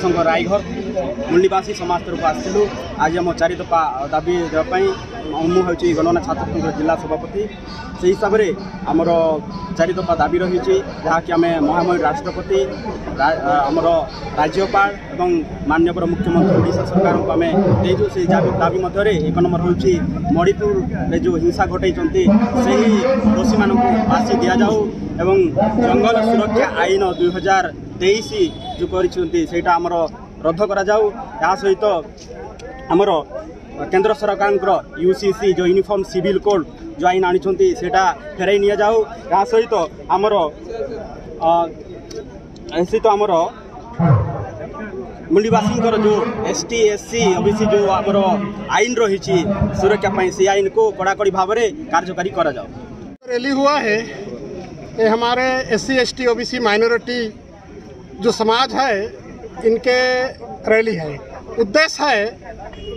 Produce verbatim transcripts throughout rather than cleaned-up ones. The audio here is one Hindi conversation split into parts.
प्रसंग रायघर मूलनिवासी समाज तरफ आसलु आज आम चारि दफा दाबी देवाई मु हूँ गणना छात्र संघ जिला सभापति से हिसाब से आमर चारि दफा दाबी रही जहाँकि आम महामहिम राष्ट्रपति आमर राज्यपाल एवं माननीय मुख्यमंत्री ओडिशा सरकार को आम देचु से दाबी मध्य एक नंबर हूँ मणिपुर में जो हिंसा घटाई से दोषी मान फांसी दि जाऊ एवं जंगल सुरक्षा आईन दुई हजार तेईस जो करटा आमर रद्द करा जाऊ या सहित आमर केंद्र सरकार यूसीसी जो यूनिफॉर्म सिविल कोड जो आईन आनी सेटा फेराई नि जाऊ या सहित आमर सहित आमर मूलनिवासी जो S T S C OBC जो आमर आईन रही सुरक्षा से आईन को कड़ाकड़ी भाव में कार्यकारी करा जाओ। रैली हुआ है ये हमारे S C S T OBC minority जो समाज है इनके रैली है। उद्देश्य है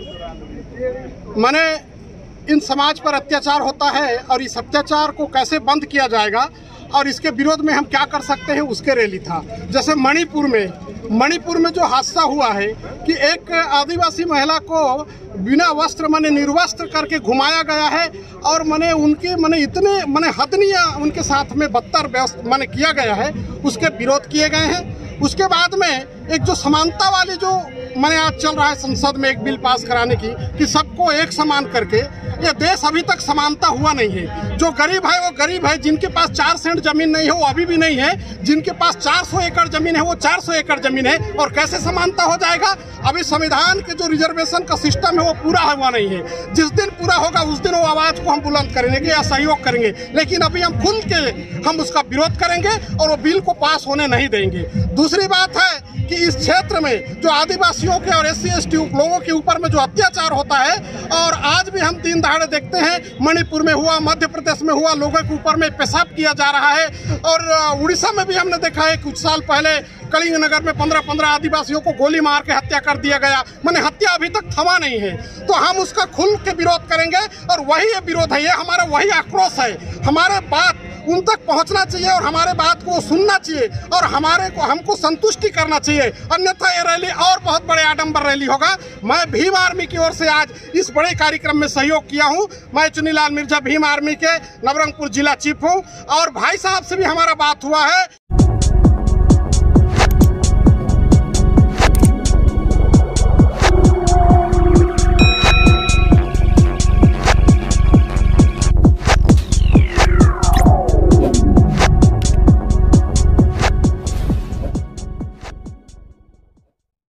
माने इन समाज पर अत्याचार होता है और इस अत्याचार को कैसे बंद किया जाएगा और इसके विरोध में हम क्या कर सकते हैं उसके रैली था। जैसे मणिपुर में मणिपुर में जो हादसा हुआ है कि एक आदिवासी महिला को बिना वस्त्र माने निर्वस्त्र करके घुमाया गया है और माने उनके माने इतने माने हदनीय उनके साथ में बदतर व्यवस्था माने किया गया है उसके विरोध किए गए हैं। उसके बाद में एक जो समानता वाली जो मैंने आज चल रहा है संसद में एक बिल पास कराने की कि सबको एक समान करके, ये देश अभी तक समानता हुआ नहीं है। जो गरीब है वो गरीब है, जिनके पास चार सेंट जमीन नहीं है वो अभी भी नहीं है, जिनके पास चार सौ एकड़ जमीन है वो चार सौ एकड़ जमीन है। और कैसे समानता हो जाएगा? अभी संविधान के जो रिजर्वेशन का सिस्टम है वो पूरा हुआ नहीं है। जिस दिन पूरा होगा उस दिन वो आवाज को हम बुलंद करेंगे या सहयोग करेंगे, लेकिन अभी हम खुल के हम उसका विरोध करेंगे और वो बिल को पास होने नहीं देंगे। दूसरी बात है कि इस क्षेत्र में जो आदिवासियों के और एस सी एस टी लोगों के ऊपर में जो अत्याचार होता है और आज भी हम दिन दहाड़े देखते हैं मणिपुर में हुआ, मध्य प्रदेश में हुआ, लोगों के ऊपर में पेशाब किया जा रहा है और उड़ीसा में भी हमने देखा है कुछ साल पहले कलिंग नगर में पंद्रह पंद्रह आदिवासियों को गोली मार के हत्या कर दिया गया। मैंने हत्या अभी तक थमा नहीं है, तो हम उसका खुल के विरोध करेंगे और वही ये विरोध है, ये हमारा वही आक्रोश है। हमारे बात उन तक पहुंचना चाहिए और हमारे बात को सुनना चाहिए और हमारे को हमको संतुष्टि करना चाहिए, अन्यथा ये रैली और बहुत बड़े आडंबर रैली होगा। मैं भीम आर्मी की ओर से आज इस बड़े कार्यक्रम में सहयोग किया हूं। मैं चुनीलाल मिर्जा भीम आर्मी के नवरंगपुर जिला चीफ हूं और भाई साहब से भी हमारा बात हुआ है।